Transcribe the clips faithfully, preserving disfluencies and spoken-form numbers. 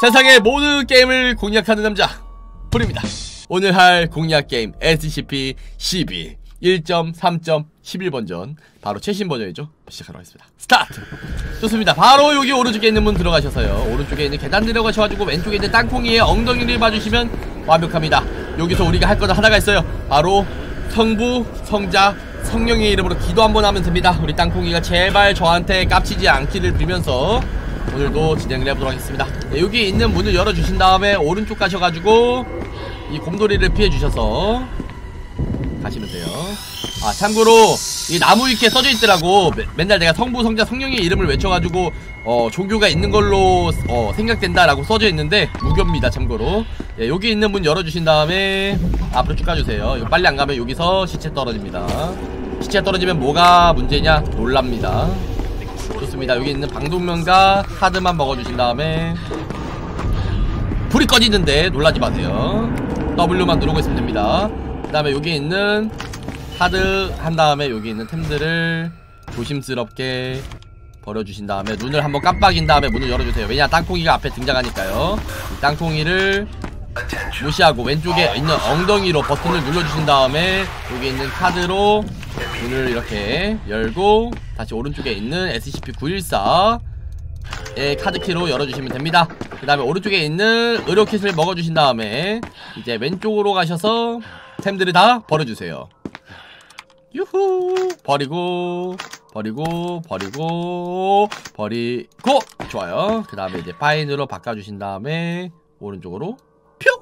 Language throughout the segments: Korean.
세상의 모든 게임을 공략하는 남자 불입니다. 오늘 할 공략 게임 에스시피 십이 일 점 삼 점 십일 버전, 바로 최신 버전이죠. 시작하도록 하겠습니다. 스타트! 좋습니다. 바로 여기 오른쪽에 있는 문 들어가셔서요, 오른쪽에 있는 계단 내려가셔가지고 왼쪽에 있는 땅콩이의 엉덩이를 봐주시면 완벽합니다. 여기서 우리가 할 거는 하나가 있어요. 바로 성부, 성자, 성령의 이름으로 기도 한번 하면 됩니다. 우리 땅콩이가 제발 저한테 깝치지 않기를 빌면서 오늘도 진행을 해보도록 하겠습니다. 네, 여기 있는 문을 열어주신 다음에 오른쪽 가셔가지고 이 곰돌이를 피해주셔서 가시면 돼요. 아, 참고로 이 나무 위키에 써져 있더라고. 매, 맨날 내가 성부, 성자, 성령의 이름을 외쳐가지고 어 종교가 있는 걸로 어 생각된다라고 써져 있는데 무교입니다. 참고로. 예, 여기 있는 문 열어주신 다음에 앞으로 쭉 가주세요. 이거 빨리 안 가면 여기서 시체 떨어집니다. 시체 떨어지면 뭐가 문제냐? 놀랍니다. 좋습니다. 여기 있는 방독면과 카드만 먹어주신 다음에 불이 꺼지는데 놀라지 마세요. 더블유만 누르고 있으면 됩니다. 그 다음에 여기 있는 카드 한 다음에 여기 있는 템들을 조심스럽게 버려주신 다음에 눈을 한번 깜빡인 다음에 문을 열어주세요. 왜냐, 땅콩이가 앞에 등장하니까요. 이 땅콩이를 무시하고 왼쪽에 있는 엉덩이로 버튼을 눌러주신 다음에 여기 있는 카드로 문을 이렇게 열고 다시 오른쪽에 있는 에스시피 구일사의 카드키로 열어주시면 됩니다. 그 다음에 오른쪽에 있는 의료킷을 먹어주신 다음에 이제 왼쪽으로 가셔서 템들을 다 버려주세요. 유후! 버리고 버리고 버리고 버리고 좋아요. 그 다음에 이제 파인으로 바꿔주신 다음에 오른쪽으로 퓨!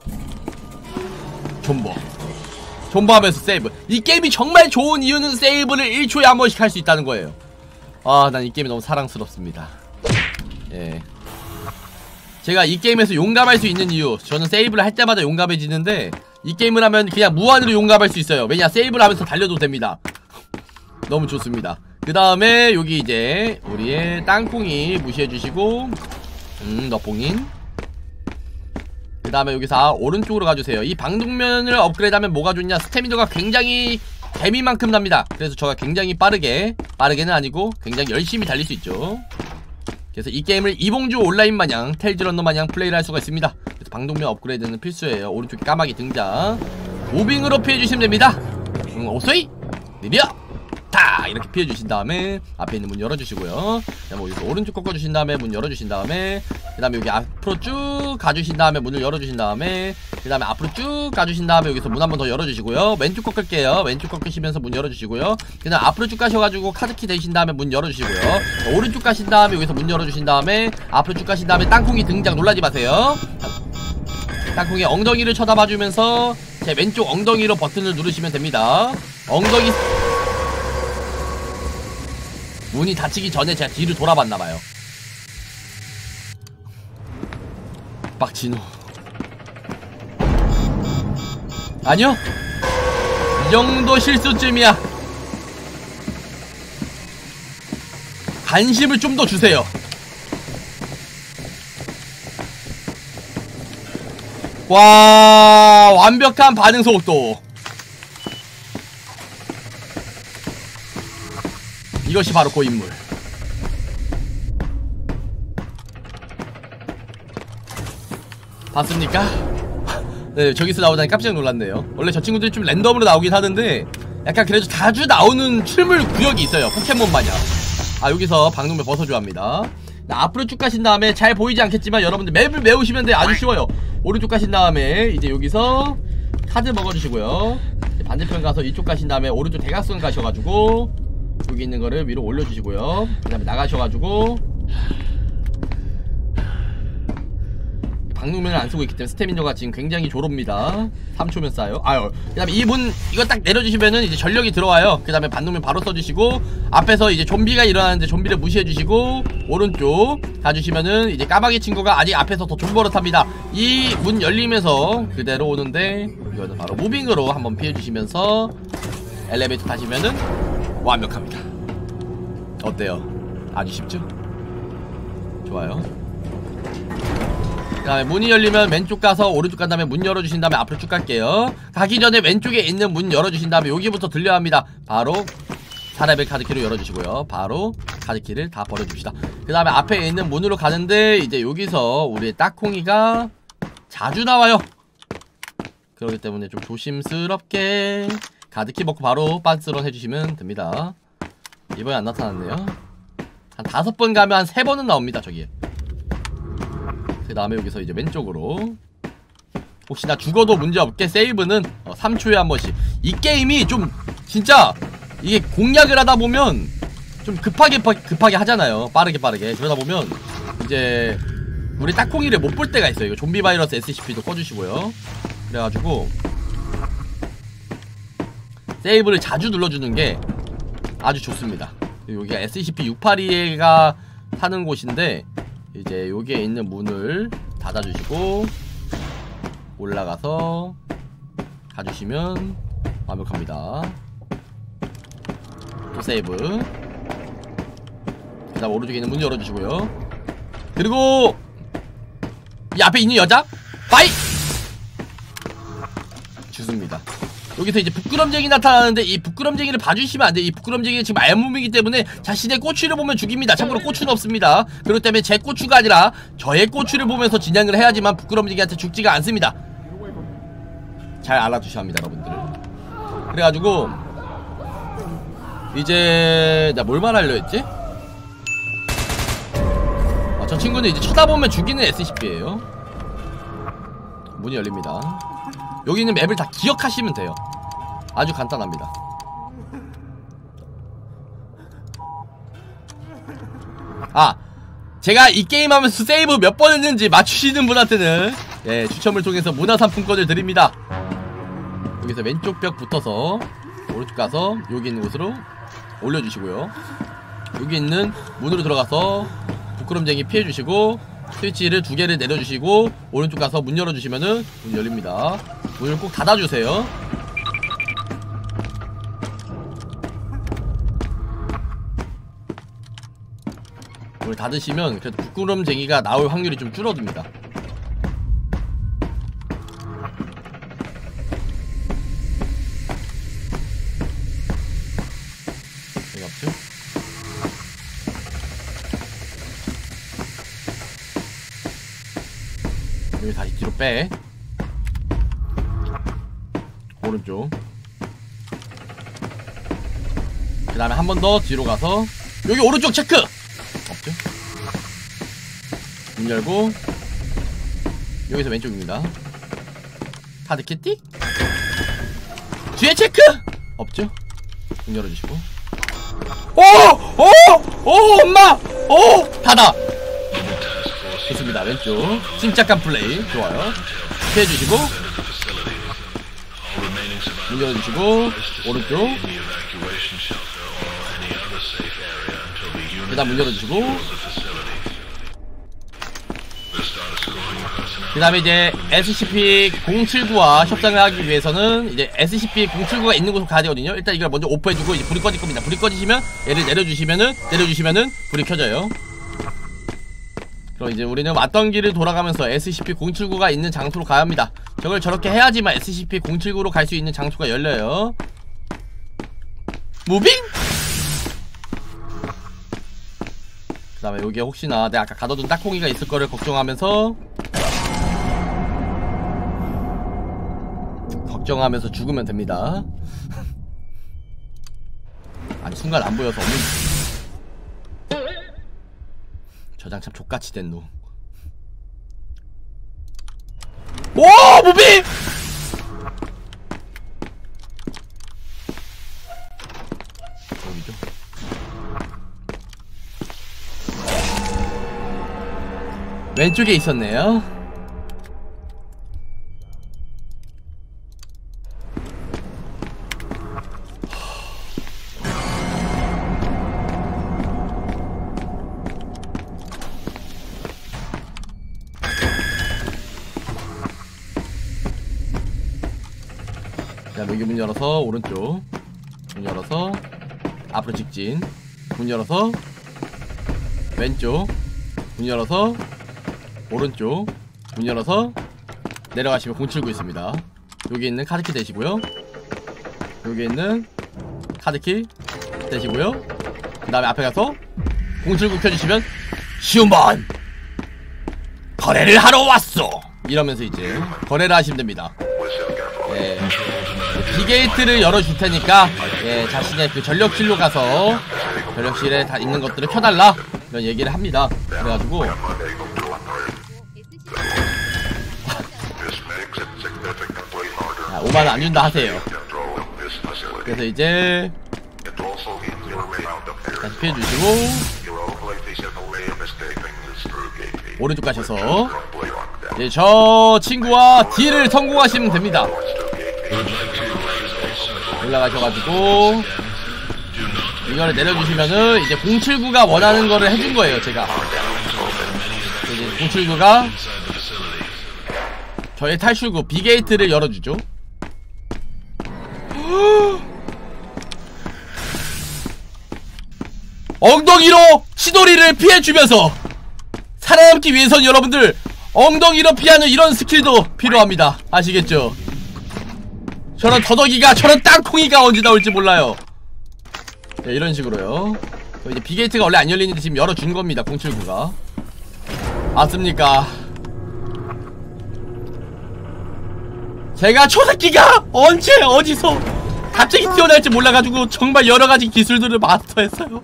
존버 존버하면서 세이브. 이 게임이 정말 좋은 이유는 세이브를 일 초에 한 번씩 할 수 있다는 거예요. 아, 난 이 게임이 너무 사랑스럽습니다. 예, 제가 이 게임에서 용감할 수 있는 이유, 저는 세이브를 할 때마다 용감해지는데 이 게임을 하면 그냥 무한으로 용감할 수 있어요. 왜냐, 세이브를 하면서 달려도 됩니다. 너무 좋습니다. 그 다음에 여기 이제 우리의 땅콩이 무시해주시고 음 너뽕인. 그 다음에 여기서 아, 오른쪽으로 가주세요. 이 방독면을 업그레이드하면 뭐가 좋냐, 스태미너가 굉장히 개미만큼 납니다. 그래서 저가 굉장히 빠르게, 빠르게는 아니고 굉장히 열심히 달릴 수 있죠. 그래서 이 게임을 이봉주 온라인 마냥, 텔즈런너 마냥 플레이를 할 수가 있습니다. 그래서 방독면 업그레이드는 필수예요. 오른쪽에 까마귀 등장. 무빙으로 피해주시면 됩니다. 응, 오소이 느려 다 이렇게 피해주신 다음에 앞에 있는 문 열어주시고요. 그다음에 여기서 오른쪽 꺾어주신 다음에 문 열어주신 다음에 그 다음에 여기 앞으로 쭉 가주신 다음에 문을 열어주신 다음에 그 다음에 앞으로 쭉 가주신 다음에 여기서 문 한 번 더 열어주시고요. 왼쪽 꺾을게요. 왼쪽 꺾으시면서 문 열어주시고요. 그 다음 앞으로 쭉 가셔가지고 카드키 대신 다음에 문 열어주시고요. 오른쪽 가신 다음에 여기서 문 열어주신 다음에 앞으로 쭉 가신 다음에 땅콩이 등장. 놀라지 마세요. 땅콩이 엉덩이를 쳐다봐주면서 제 왼쪽 엉덩이로 버튼을 누르시면 됩니다. 엉덩이 문이 닫히기 전에 제가 뒤를 돌아봤나봐요. 빡치노. 아니요, 이 정도 실수쯤이야. 관심을 좀 더 주세요. 와, 완벽한 반응 속도. 이것이 바로 고인물. 봤습니까? 네, 저기서 나오다니 깜짝 놀랐네요. 원래 저 친구들이 좀 랜덤으로 나오긴 하는데 약간 그래도 자주 나오는 출물 구역이 있어요. 포켓몬 마냥. 아, 여기서 방독면 벗어줘야 합니다. 앞으로 쭉 가신 다음에 잘 보이지 않겠지만 여러분들 맵을 외우시면 돼요. 아주 쉬워요. 오른쪽 가신 다음에 이제 여기서 카드 먹어주시고요. 반대편 가서 이쪽 가신 다음에 오른쪽 대각선 가셔가지고 여기 있는 거를 위로 올려주시고요. 그 다음에 나가셔가지고 방독면을 안 쓰고 있기 때문에 스태미너가 지금 굉장히 졸옵니다. 삼 초면 쌓여요. 아유, 그 다음에 이 문 이거 딱 내려주시면은 이제 전력이 들어와요. 그 다음에 반독면 바로 써주시고 앞에서 이제 좀비가 일어나는데 좀비를 무시해주시고 오른쪽 가주시면은 이제 까마귀 친구가 아직 앞에서 더 존버릇합니다. 이 문 열리면서 그대로 오는데 이거는 바로 무빙으로 한번 피해주시면서 엘리베이터 타시면은 완벽합니다. 어때요? 아주 쉽죠? 좋아요. 그 다음에 문이 열리면 왼쪽 가서 오른쪽 간 다음에 문 열어주신 다음에 앞으로 쭉 갈게요. 가기 전에 왼쪽에 있는 문 열어주신 다음에 여기부터 들려야 합니다. 바로 사 레벨 카드키로 열어주시고요. 바로 카드키를 다 버려줍시다. 그 다음에 앞에 있는 문으로 가는데 이제 여기서 우리의 딱콩이가 자주 나와요. 그렇기 때문에 좀 조심스럽게 카드키 먹고 바로 빤스런 해주시면 됩니다. 이번에 안 나타났네요. 한 다섯 번 가면 한 세 번은 나옵니다. 저기에. 그 다음에 여기서 이제 왼쪽으로 혹시나 죽어도 문제없게 세이브는 어, 삼 초에 한 번씩. 이 게임이 좀 진짜 이게 공략을 하다 보면 좀 급하게 급하게 하잖아요. 빠르게 빠르게. 그러다 보면 이제 우리 딱콩이를 못 볼 때가 있어요. 이거 좀비 바이러스 에스씨피도 꺼주시고요. 그래가지고 세이브를 자주 눌러주는 게 아주 좋습니다. 여기가 에스씨피 육팔이가 사는 곳인데 이제 여기에 있는 문을 닫아주시고 올라가서 가주시면 완벽합니다. 또 세이브. 그 다음 오른쪽에 있는 문 열어주시고요. 그리고 이 앞에 있는 여자 빠이! 죽습니다. 여기서 이제 부끄럼쟁이 나타나는데 이 부끄럼쟁이를 봐주시면 안 돼요. 이 부끄럼쟁이는 지금 알몸이기 때문에 자신의 꼬추를 보면 죽입니다. 참고로 꼬추는 없습니다. 그렇기 때문에 제 꼬추가 아니라 저의 꼬추를 보면서 진행을 해야지만 부끄럼쟁이한테 죽지가 않습니다. 잘 알아두셔야 합니다, 여러분들. 그래가지고 이제 나 뭘 말하려 했지? 아, 저 친구는 이제 쳐다보면 죽이는 에스씨피예요. 문이 열립니다. 여기 있는 맵을 다 기억하시면 돼요. 아주 간단합니다. 아, 제가 이 게임 하면서 세이브 몇 번 했는지 맞추시는 분한테는 예, 추첨을 통해서 문화상품권을 드립니다. 여기서 왼쪽 벽 붙어서 오른쪽 가서 여기 있는 곳으로 올려주시고요. 여기 있는 문으로 들어가서 부끄럼쟁이 피해주시고 스위치를 두 개를 내려주시고 오른쪽 가서 문 열어주시면은 문 열립니다. 문을 꼭 닫아주세요. 문을 닫으시면 그래도 부끄럼쟁이가 나올 확률이 좀 줄어듭니다. 여기 없죠? 여기 다시 뒤로 빼. 오른쪽. 그 다음에 한 번 더 뒤로 가서 여기 오른쪽 체크! 없죠? 문 열고 여기서 왼쪽입니다. 카드 키티? 뒤에 체크! 없죠? 문 열어주시고 오! 오! 오! 엄마! 오! 닫아! 좋습니다. 왼쪽 침착한 플레이 좋아요. 피해주시고 문 열어주시고 오른쪽 그 다음 문 열어주시고 그 다음에 이제 에스씨피 공칠구와 협상을 하기 위해서는 이제 에스씨피 공칠구가 있는 곳으로 가야 되거든요. 일단 이걸 먼저 오프해주고 이제 불이 꺼질 겁니다. 불이 꺼지시면 얘를 내려주시면은 내려주시면은 불이 켜져요. 그럼 이제 우리는 왔던 길을 돌아가면서 에스씨피 공칠구가 있는 장소로 가야 합니다. 저걸 저렇게 해야지만 에스씨피 공칠구로 갈 수 있는 장소가 열려요. 무빙! 그 다음에 여기에 혹시나 내가 아까 가둬둔 딱콩이가 있을 거를 걱정하면서 걱정하면서 죽으면 됩니다. 아니 순간 안 보여서 없는 저장 참 족같이 된 놈. 오! 무빙! 여기죠. 왼쪽에 있었네요. 자, 여기 문 열어서 오른쪽 문 열어서 앞으로 직진 문 열어서 왼쪽 문 열어서 오른쪽 문 열어서 내려가시면 공칠구 있습니다. 여기 있는 카드키 대시고요. 여기 있는 카드키 떼시고요. 그 다음에 앞에 가서 공칠구 켜주시면 휴먼 거래를 하러 왔어 이러면서 이제 거래를 하시면 됩니다. 예, 비게이트를 열어줄 테니까 예, 자신의 그 전력실로 가서 전력실에 다 있는 것들을 켜달라 이런 얘기를 합니다. 그래가지고 오만원 안 준다 하세요. 그래서 이제 다시 피해주시고 오른쪽 가셔서 이제 저 친구와 딜을 성공하시면 됩니다. 올라가셔가지고 이거를 내려주시면은 이제 공칠구가 원하는 거를 해준 거예요. 제가 이제 공칠구가 저의 탈출구 비게이트를 열어주죠. 엉덩이로 치돌이를 피해주면서 살아남기 위해선 여러분들 엉덩이로 피하는 이런 스킬도 필요합니다. 아시겠죠? 저런 더덕이가 저런 땅콩이가 언제 나올지 몰라요. 네, 이런 식으로요. 이제 비게이트가 원래 안 열리는데 지금 열어준 겁니다. 공칠구가 맞습니까? 제가 초새끼가 언제 어디서 갑자기 튀어나올지 몰라가지고 정말 여러가지 기술들을 마스터했어요.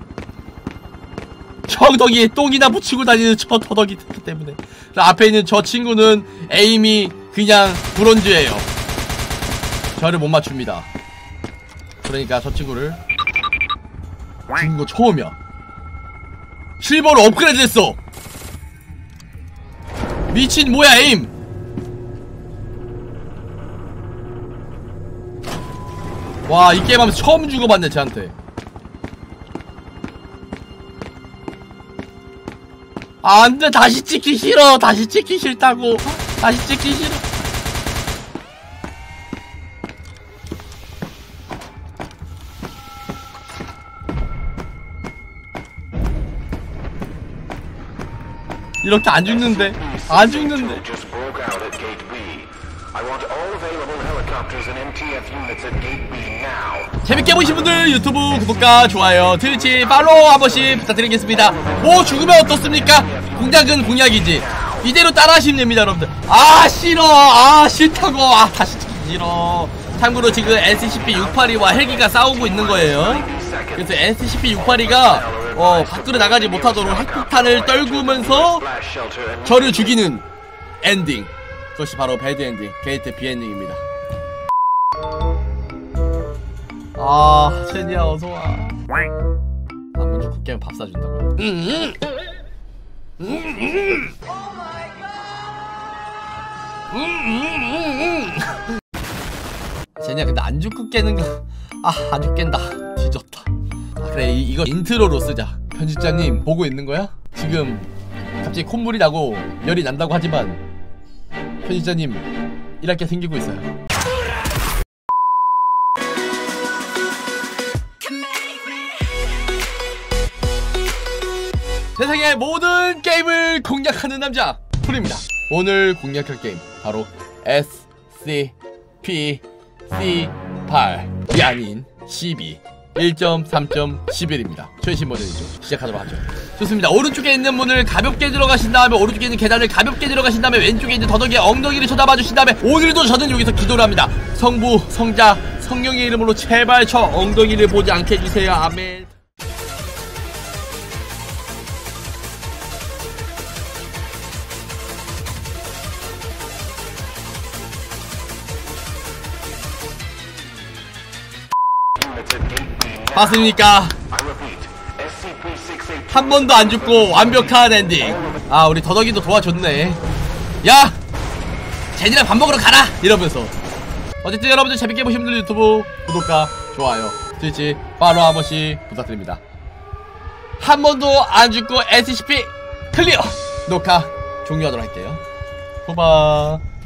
엉덩이에 똥이나 묻히고 다니는 저 더덕이 때문에. 앞에 있는 저 친구는 에임이 그냥 브론즈예요. 저를 못 맞춥니다. 그러니까 저 친구를 죽은 거 처음이야. 실버로 업그레이드 됐어. 미친 뭐야 에임. 와, 이 게임 하면서 처음 죽어봤네 쟤한테. 안돼, 다시 찍기 싫어. 다시 찍기 싫다고. 다시 찍기 싫어. 이렇게 안 죽는데. 안 죽는데. 재밌게 보신 분들 유튜브 구독과 좋아요, 트위치 팔로우 한 번씩 부탁드리겠습니다. 뭐 죽으면 어떻습니까? 공약은 공약이지. 이대로 따라 하시면 됩니다 여러분들. 아 싫어. 아 싫다고. 아 다시 찍기 싫어. 참고로 지금 에스씨피 육팔이와 헬기가 싸우고 있는 거예요. 그래서 에스씨피 육팔이가 어 밖으로 나가지 못하도록 핵폭탄을 떨구면서 저를 죽이는 엔딩. 그것이 바로 배드 엔딩, 게이트 비엔딩입니다. 아, 제니야 어서와. 한번 좀 굿게임 밥 사준다고요? 음, 음. 음, 음. 음, 음, 음. 제니야 근데 안 죽고 깨는 거. 아, 안 죽 깬다. 뒤졌다. 아, 그래 이, 이거 인트로로 쓰자. 편집자님 보고 있는 거야? 지금 갑자기 콧물이 나고 열이 난다고 하지만 편집자님 일할 게 생기고 있어요. 세상의 모든 게임을 공략하는 남자 풀입니다. 오늘 공략할 게임 바로 에스씨피 씨팔이 아닌 십이 일 점 삼 점 십일입니다 최신 버전이죠. 시작하도록 하죠. 좋습니다. 오른쪽에 있는 문을 가볍게 들어가신 다음에 오른쪽에 있는 계단을 가볍게 들어가신 다음에 왼쪽에 있는 더덕이의 엉덩이를 쳐다봐 주신 다음에 오늘도 저는 여기서 기도를 합니다. 성부, 성자, 성령의 이름으로 제발 저 엉덩이를 보지 않게 해주세요. 아멘. 봤습니까? 한 번도 안 죽고 완벽한 엔딩. 아, 우리 더덕이도 도와줬네. 야! 제니랑 밥 먹으러 가라! 이러면서. 어쨌든 여러분들 재밌게 보신 분들 유튜브 구독과 좋아요, 트위치 팔로우 한 번씩 부탁드립니다. 한 번도 안 죽고 에스씨피 클리어! 녹화 종료하도록 할게요. 후바.